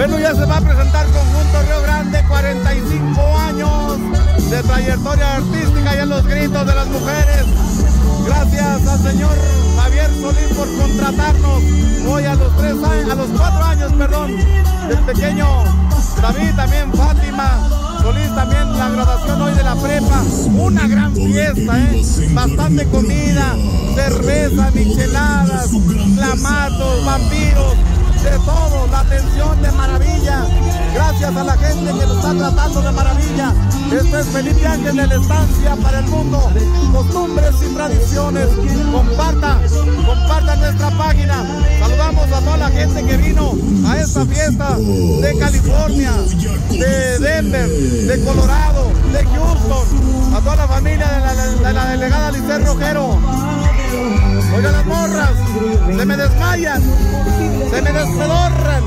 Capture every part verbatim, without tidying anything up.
Bueno, ya se va a presentar Conjunto Río Grande, cuarenta y cinco años de trayectoria artística y en los gritos de las mujeres. Gracias al señor Javier Solís por contratarnos hoy a los tres años, a los cuatro años, perdón, del pequeño David, también Fátima Solís, también la graduación hoy de la prepa. Una gran fiesta, ¿eh? Bastante comida, cerveza, micheladas, clamatos, vampiros, de todo, la atención de maravilla. Gracias a la gente que nos está tratando de maravilla. Esto es Felipe Ángel de la Estancia para el mundo. Costumbres y tradiciones. Comparta, comparta nuestra página. Saludamos a toda la gente que vino a esta fiesta de California, de Denver, de Colorado, de Houston. A toda la familia de la, de la delegada Lisset Rojero. Oigan, las morras, se me desmayan, se me despedorran.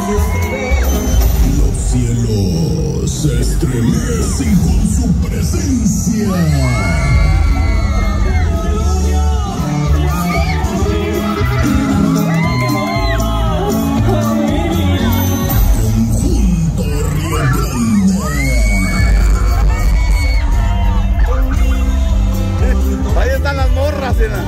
Los cielos se estremecen con su presencia. Conjunto Río Grande. Ahí están las morras, ¿verdad?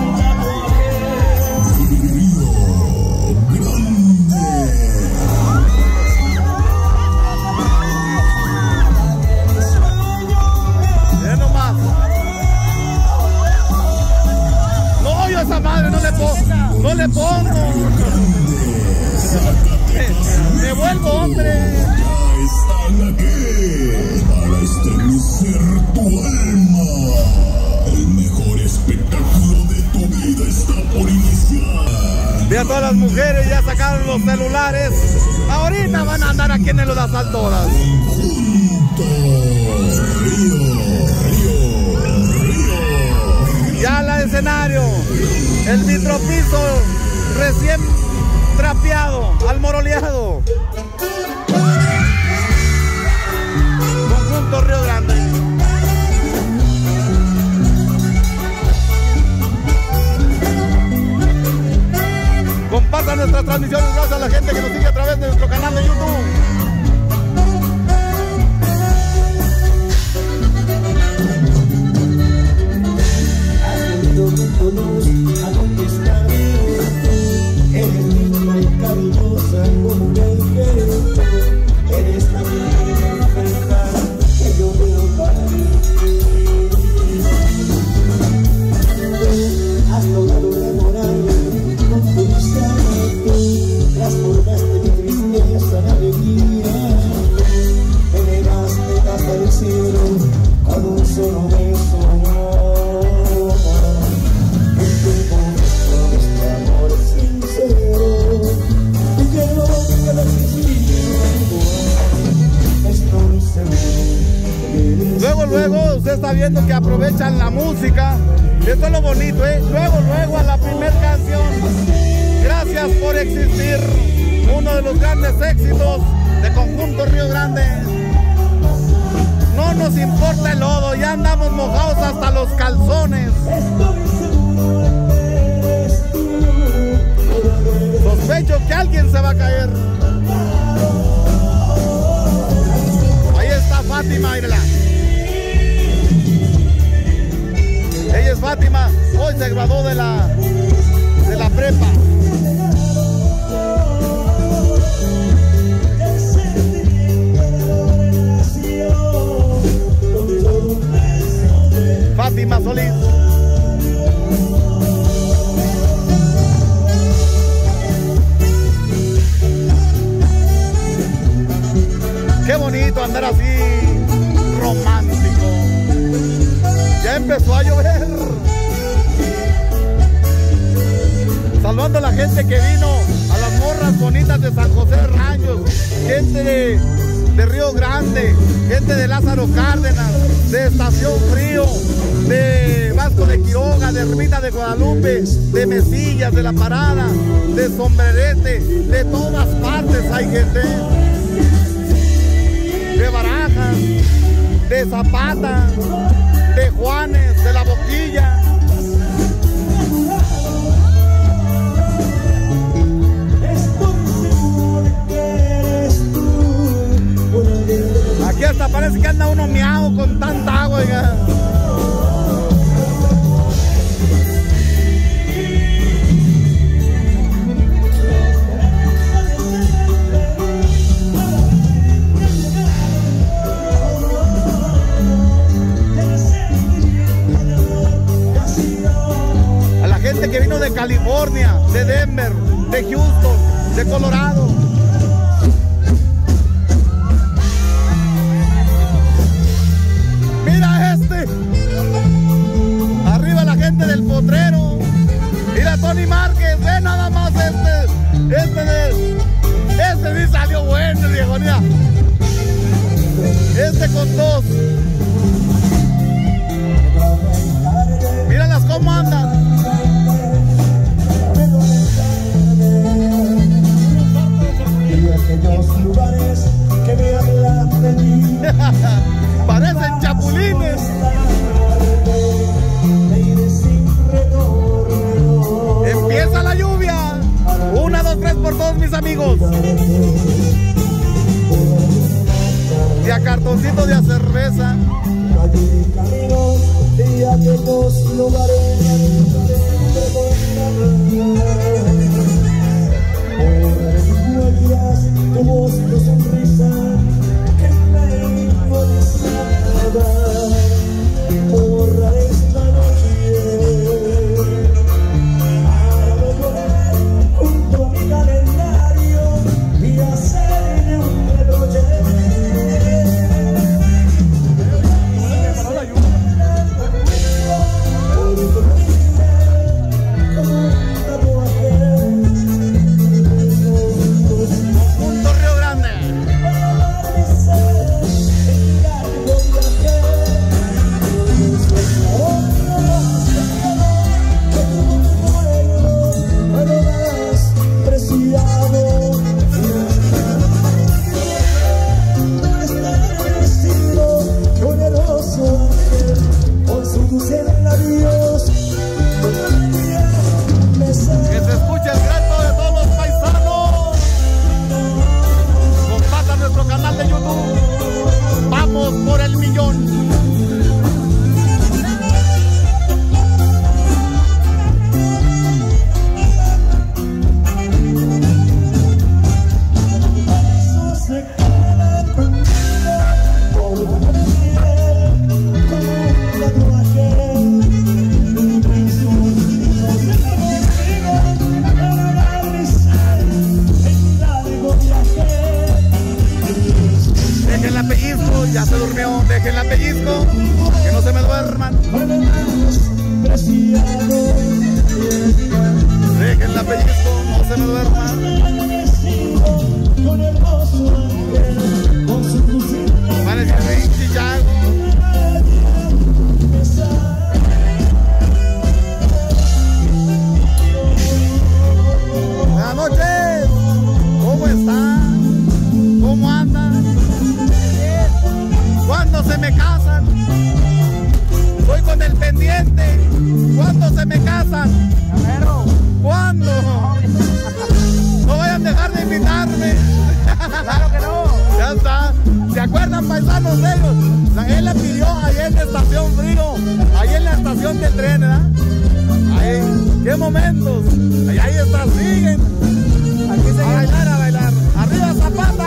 Esa madre no le pongo, no le pongo. Me, me vuelvo hombre. Ya están aquí para estremecer tu alma. El mejor espectáculo de tu vida está por iniciar. Ve a todas las mujeres, ya sacaron los celulares. Ahorita van a andar aquí en el Odazal todas. Conjunto Río. Ya la escenario, el vitropiso recién trapeado, almoroleado. Conjunto Río Grande. Compartan nuestras transmisiones, gracias a la gente que nos sigue a través de nuestro canal de YouTube. A donde está eres linda y cariñosa como un ángel. Eres la mujer perfecta que yo veo para mí. Has logrado enamorarme con tu instante. Transformaste mi tristeza en alegría. Me elevaste hasta el cielo con un solo beso. Luego, luego, usted está viendo que aprovechan la música. Esto es lo bonito, ¿eh? Luego, luego a la primera canción. Gracias por existir. Uno de los grandes éxitos de Conjunto Río Grande. No nos importa el lodo, ya andamos mojados hasta los calzones. Sospecho que alguien se va a caer. Ahí está Fátima, mírala. Ella es Fátima, hoy se graduó de la, de la prepa. Fátima Solís. Qué bonito andar así, romántico. Ya empezó a llover. Saludando a la gente que vino, a las morras bonitas de San José de Ranchos, gente de, de Río Grande, gente de Lázaro Cárdenas, de Estación Frío, de Vasco de Quiroga, de Ermita de Guadalupe, de Mesillas, de La Parada, de Sombrerete, de todas partes hay gente. De Barajas, de Zapata, de Juanes, de La Boquilla. anda uno miado con tanta agua, oiga. A la gente que vino de California, de Denver, de Houston, de Colorado. Mira este. Arriba la gente del Potrero. Mira Tony Márquez, ve nada más este. Este de, este sí salió bueno, viejo, mira. Este con dos. Míralas cómo andan. Parecen chapulines. Empieza la lluvia. Una, dos, tres por todos mis amigos. Y a cartoncito de a cerveza. Tu voz, tu sonrisa, que me impulsaba borrar esta noche. Para volver junto a mi calendario y hacerle un reproche. Ya se durmió, déjenla pellizco, que no se me duerman. Déjenla pellizco, no se me duerman. Parece un chillago. Buenas noches, ¿cómo están? ¿Cómo andan? ¿Cuándo se me casan? Voy con el pendiente. ¿Cuándo se me casan? ¿Cuándo? No vayan a dejar de invitarme. Claro que no. Ya está. ¿Se acuerdan, paisanos de ellos? Él la pidió ahí en la estación Frío, ahí en la estación del tren, ¿verdad? Ahí, qué momentos. Ahí, ahí está, siguen. Aquí se a bailar, a bailar. Arriba Zapata.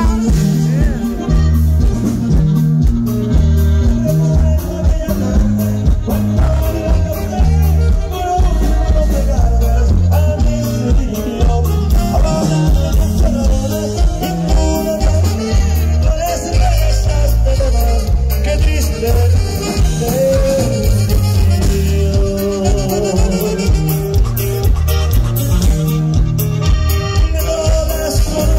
Me robas por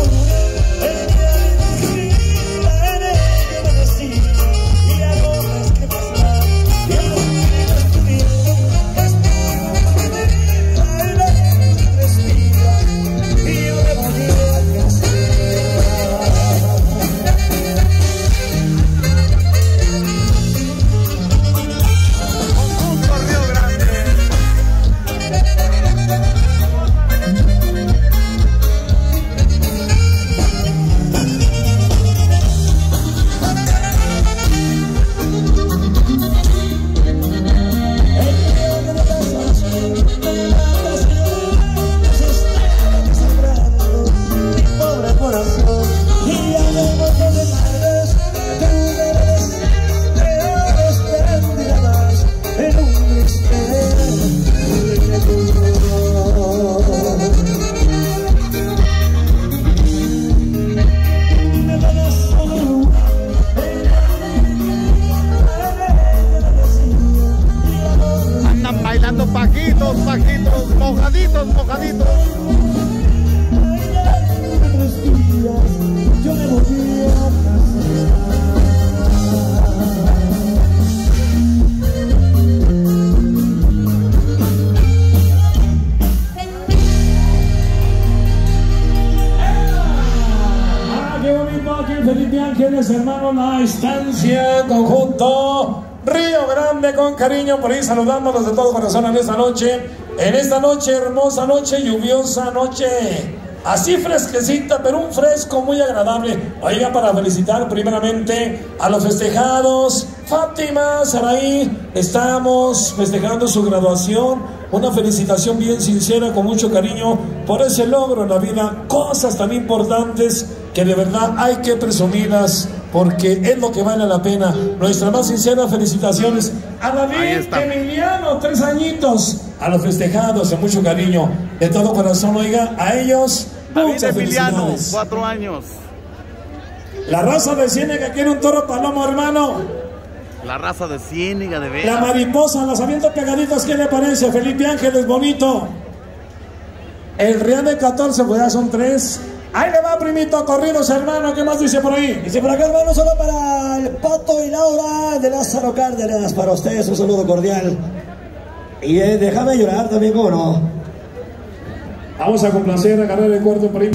bonito aquí en Felipe Ángeles, hermano, la estancia, conjunto Río Grande con cariño, por ahí saludándolos de todo corazón en esta noche, en esta noche, hermosa noche, lluviosa noche, así fresquecita, pero un fresco muy agradable. Oiga, para felicitar primeramente a los festejados, Fátima, Saraí, estamos festejando su graduación. Una felicitación bien sincera, con mucho cariño, por ese logro en la vida, cosas tan importantes que de verdad hay que presumirlas, porque es lo que vale la pena. Nuestras más sinceras felicitaciones a David Emiliano, tres añitos, a los festejados, con mucho cariño, de todo corazón, oiga, a ellos, David Emiliano, cuatro años. La raza de Ciénega quiere un toro palomo, hermano. La raza de Ciénega, de veras. La mariposa, las avientas pegaditas, ¿qué le parece? Felipe Ángeles, bonito. El Real de catorce, pues ya son tres. Ahí le va, primito, corridos, hermano. ¿Qué más dice por ahí? Dice por acá, hermano, solo para el Pato y Laura de Lázaro Cárdenas. Para ustedes un saludo cordial. Y eh, déjame llorar también, ¿cómo no? Vamos a complacer, a ganar el cuarto por ahí.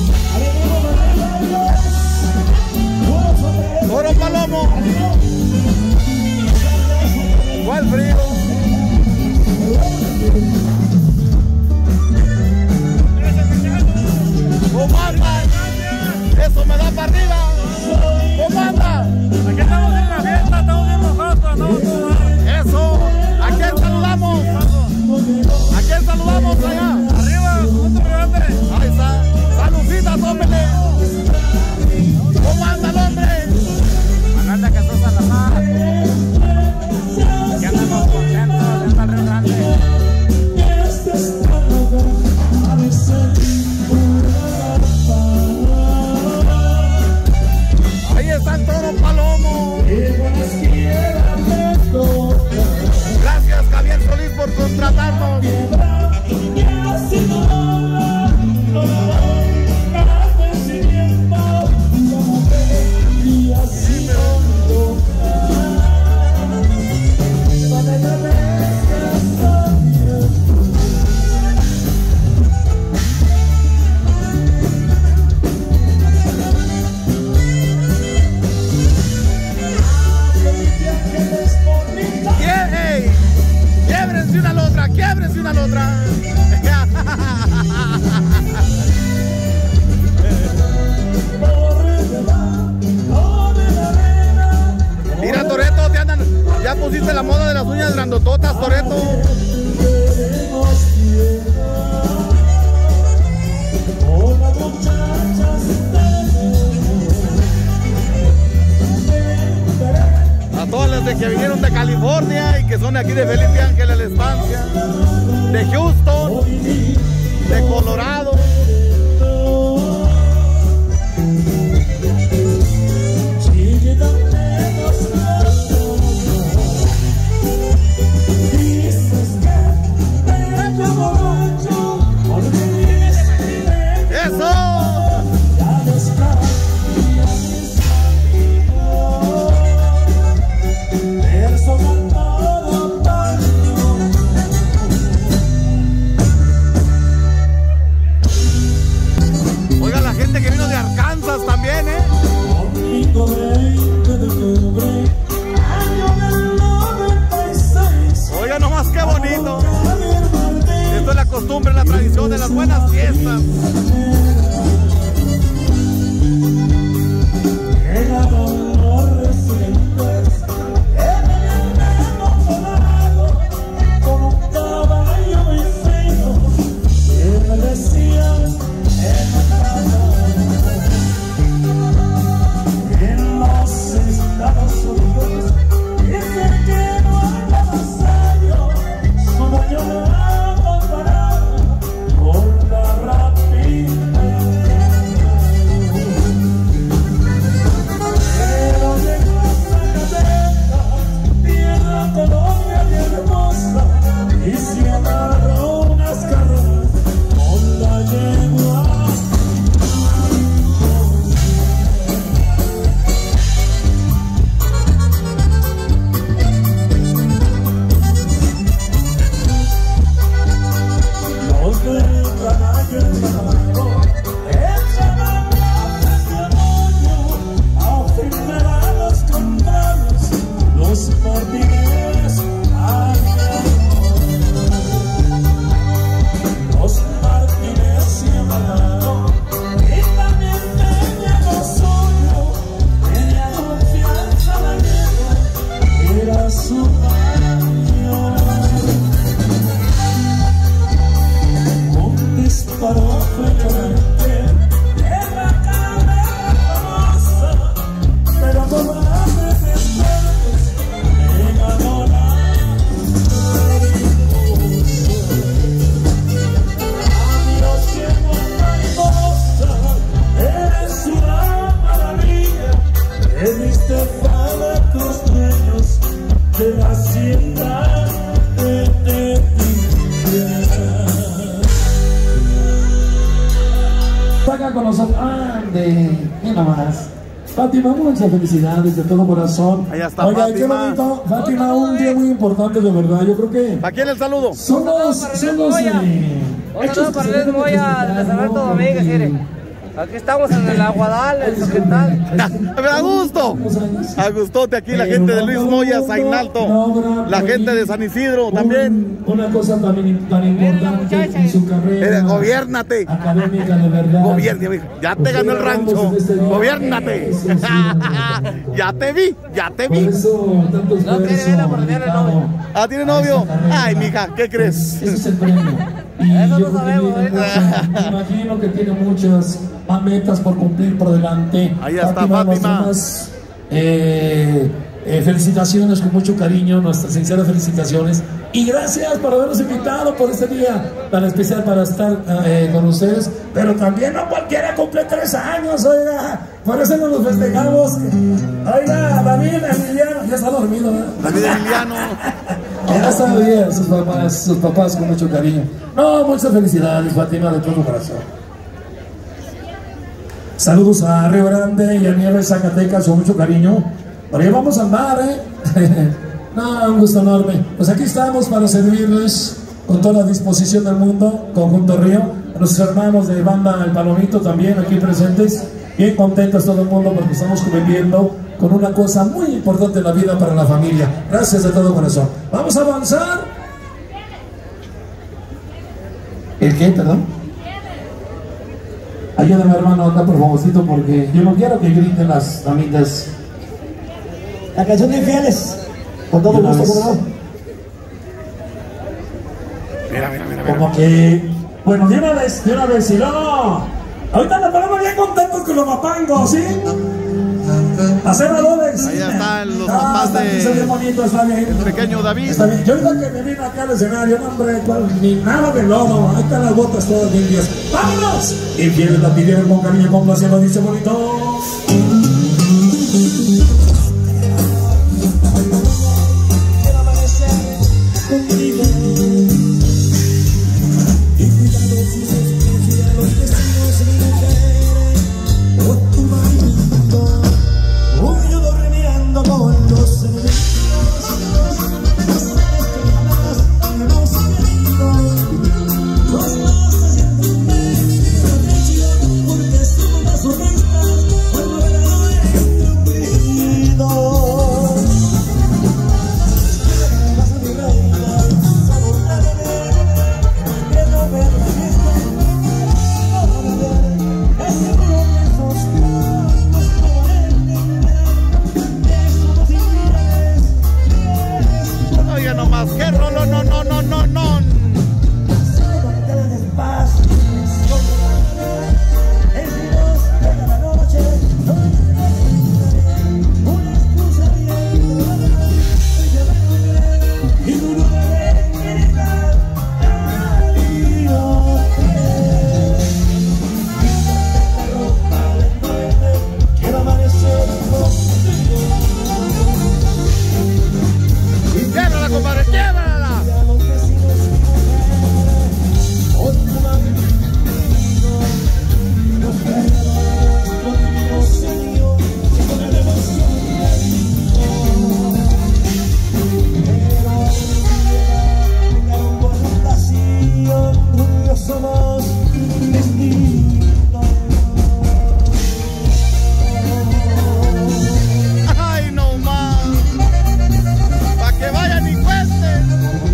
¡Toro palomo! ¡Cuál frío! ¿Cómo anda? ¡Eso me da para arriba! ¿Cómo anda? Aquí estamos en la fiesta, estamos bien mojados, ¿no? ¡Eso! ¿A quién saludamos? ¿A quién saludamos allá? Arriba, junto grande. Ahí está. ¡Saluditas, hombre! ¿Cómo anda el hombre? Anda que sos a la mar. Ya andamos contentos, anda el Río Grande. Ahí está el toro palomo. Gracias, Javier Solís, por contratarnos. Quiébrense una a la otra, quiébrense una a la otra. Mira, Toreto, te andan, ya pusiste la moda de las uñas grandototas, Toreto. A todas las de que vinieron de California y que son de aquí de Felipe Ángeles, la estancia, de Houston, de Colorado. También, ¿eh? Oiga nomás qué bonito. Esto es la costumbre, la tradición de las buenas fiestas. Con la rapidez Grande, mira más. Fátima, muchas felicidades de todo corazón. Allá está Oiga, Fátima. qué bonito. Fátima, un día muy importante, de verdad. Yo creo que ¿A quién el saludo? son los, son los eh, Un hechos saludo que para se Luis deben Moya, respetar, de Alberto ¿no? Domínguez, Porque- mire. Aquí estamos en el Aguadal, en Soquetal. A gusto. A gustote aquí la gente de Luis Moya, Zainalto. La gente de San Isidro también. Un- Una cosa también tan importante en su carrera. Eh, gobiernate. Académica, de verdad. Gobierna, mijo. Ya te ganó el rancho. Gobiernate. Ya te vi, ya te Por vi. eso, tanto No quiere esfuerzo ver a bordear el novio. dedicado Ah, ¿tiene a novio? esta carrera. Ay, mija, ¿qué crees? Ese es el premio. Y Eso yo no creo que sabemos, tiene ¿eh? muchas- me imagino que tiene muchas más metas por cumplir por delante. Ahí está Fátima. nuestras, eh, eh, felicitaciones con mucho cariño, nuestras sinceras felicitaciones. Y gracias por habernos invitado por este día tan especial para estar eh, con ustedes. Pero también no cualquiera cumple tres años, oiga. Por eso nos los festejamos. Oiga, David Emiliano, ya está dormido, ¿verdad? David Emiliano. Ya sabía, sus papás, sus papás con mucho cariño. No, muchas felicidades, Fátima, de todo corazón. Saludos a Río Grande y a Nieves, Zacatecas, con mucho cariño. Por ahí vamos a andar, ¿eh? No, un gusto enorme. Pues aquí estamos para servirles con toda la disposición del mundo, Conjunto Río. A nuestros hermanos de Banda El Palomito también aquí presentes. Bien contentos todo el mundo porque estamos conviviendo con una cosa muy importante en la vida para la familia. Gracias de todo corazón. Vamos a avanzar. ¿El qué, perdón? Ayúdame, hermano, acá por favorcito, porque yo no quiero que griten las damitas. La canción de Infieles. Con todo Una gusto, vez. ¿cómo no? Mira, mira, mira, mira. Como que, bueno, de una vez, de una vez, si no, ahorita nos ponemos bien contentos con los mapangos, ¿sí? Hacer valores. Ahí están los Ah, papás está bien, de está bien bonito, está bien. el pequeño David. Está bien. Yo ahorita que me vine acá al escenario, no, hombre, cuál, ni nada de lodo, ahí están las botas todas limpias. ¡Vámonos! Infieles la pidieron con cariño, con placer, lo dice bonito. Quiero amanecer contigo. Y cuidado si se escucha a los vecinos, mi mujer, o tu marido. Hoy yo durmiendo con los enemigos. No sabes que jamás hemos querido. Los dos se sienten bien, atención, porque somos más honestas. Cuando verán nuestro querido. Oiga nomás, qué rolo, no, no, no, no, no. Québrala, compadre, québrala. Somos distintos. Ay, no más. Pa' que vayan y cuenten.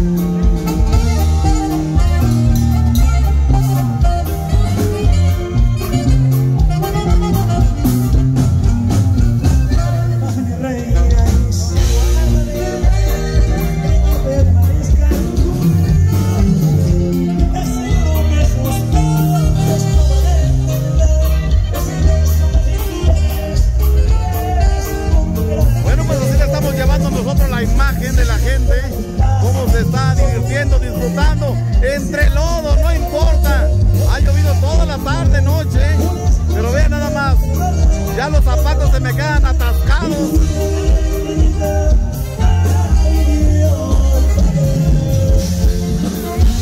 Bueno, pues así le estamos llevando nosotros la imagen de la gente, cómo se está divirtiendo, disfrutando, entre lodo, no importa. Ha llovido toda la tarde, noche, pero vean nada más, ya los zapatos se me quedan atascados.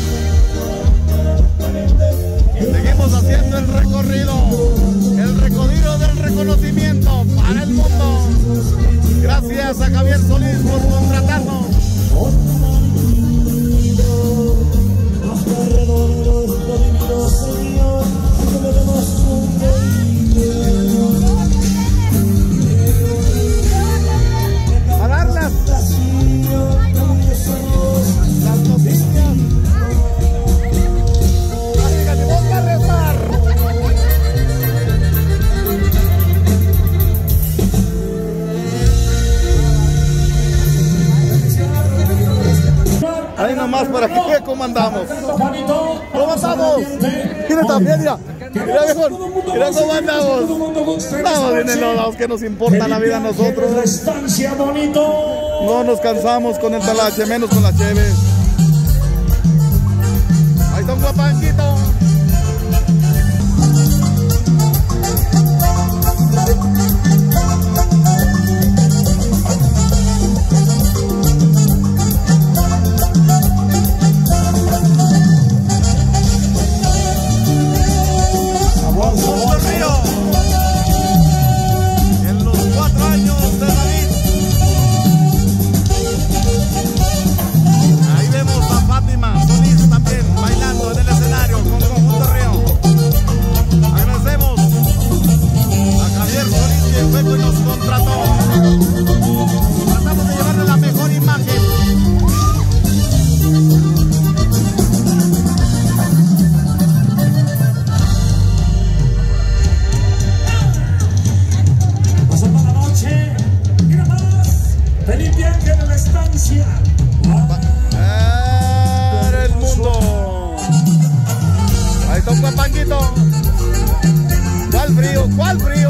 Seguimos haciendo el recorrido, el recorrido. conocimiento para el mundo. Gracias a Javier Solís por contratarnos. A dar las, las noticias. Así que voy a rezar. Ahí nomás para que vean cómo andamos. ¿Cómo andamos? Mira también, mira. Mira, viejo. Mira cómo andamos. Estamos bien enlodados, que nos importa la vida a nosotros. No nos cansamos con el talache, menos con la cheve. Ahí está un guapanquito. ¿Cuál frío? ¿Cuál frío?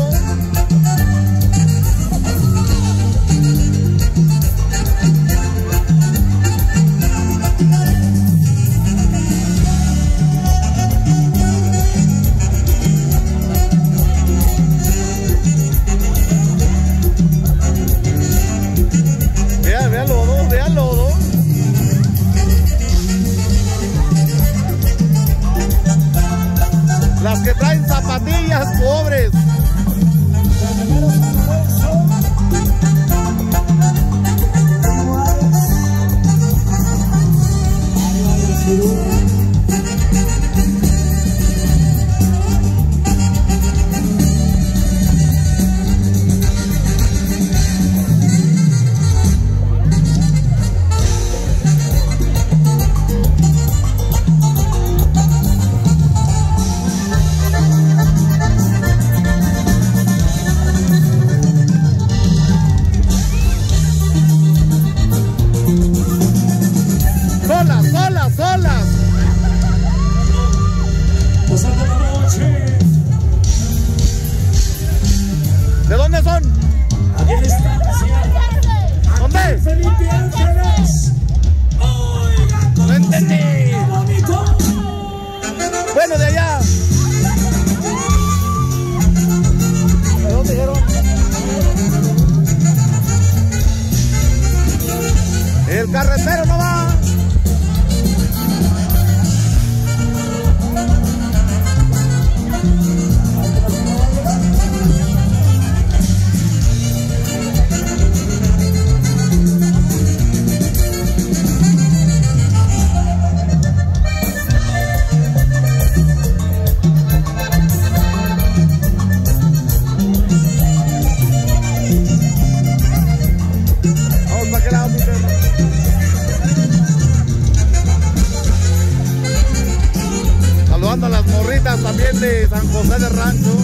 Vea, vea lodo, vea lodo. Las que traen zapatillas pobres. Solas, solas, solas. Pasando la noche. ¿De dónde son? Aquí en Estancia. ¿Dónde? Felipe Ángeles. Oiga, No entendí. bonito. Bueno, de allá. ¿De dónde dijeron? El carretero no va. Vamos para aquel lado, mi tema. Saludando a las morritas también de San José de Rancho.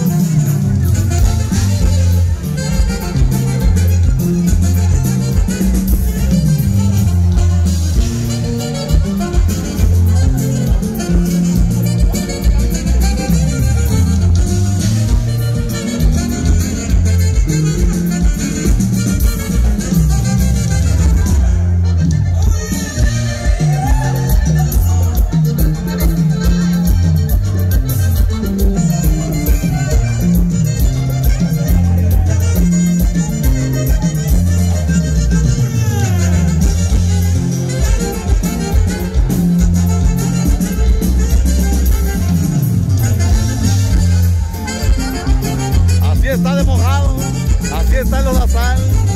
lado. Así está el lodazal.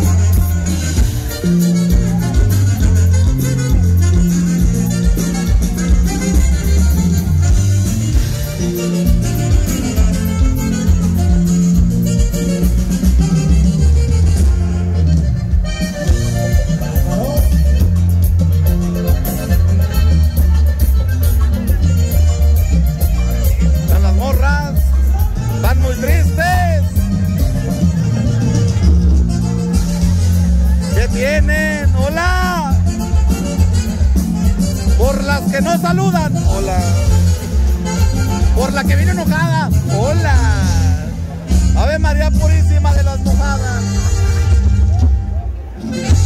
Vienen, hola, por las que no saludan, hola, por la que viene enojada, hola, Ave María Purísima de las Mojadas.